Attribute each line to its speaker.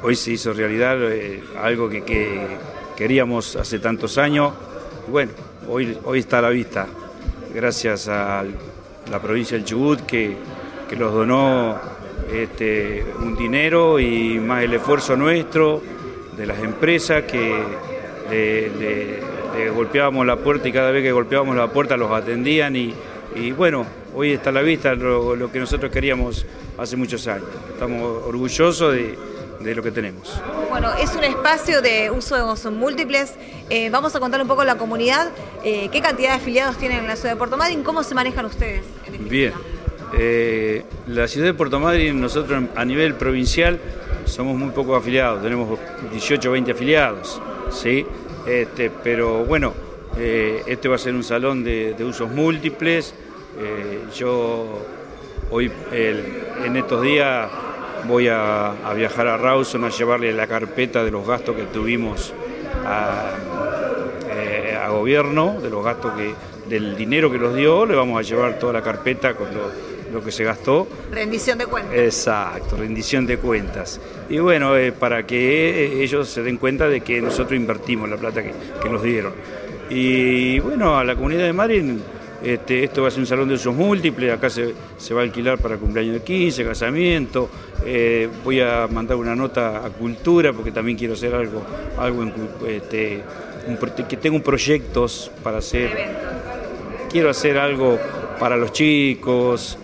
Speaker 1: hoy se hizo realidad algo que queríamos hace tantos años. Y bueno, hoy está a la vista, gracias a la provincia del Chubut que nos donó un dinero y más el esfuerzo nuestro, de las empresas que le golpeábamos la puerta y cada vez que golpeábamos la puerta los atendían y bueno, hoy está a la vista lo que nosotros queríamos hace muchos años. Estamos orgullosos de lo que tenemos.
Speaker 2: Bueno, es un espacio de usos múltiples. Vamos a contar un poco a la comunidad qué cantidad de afiliados tienen en la ciudad de Puerto Madryn, cómo se manejan ustedes.
Speaker 1: Bien, la ciudad de Puerto Madryn, nosotros a nivel provincial somos muy pocos afiliados, tenemos 18 o 20 afiliados, ¿sí? Pero bueno, este va a ser un salón de usos múltiples. Yo hoy, en estos días, voy a viajar a Rawson a llevarle la carpeta de los gastos que tuvimos a gobierno, de los gastos del dinero que nos dio, le vamos a llevar toda la carpeta con lo que se gastó.
Speaker 2: Rendición de cuentas.
Speaker 1: Exacto, rendición de cuentas. Y bueno, para que ellos se den cuenta de que nosotros invertimos la plata que nos dieron. Y bueno, a la comunidad de Madryn, esto va a ser un salón de usos múltiples, acá se va a alquilar para cumpleaños de 15, casamiento. Voy a mandar una nota a Cultura porque también quiero hacer algo que tengo proyectos para hacer. Quiero hacer algo para los chicos,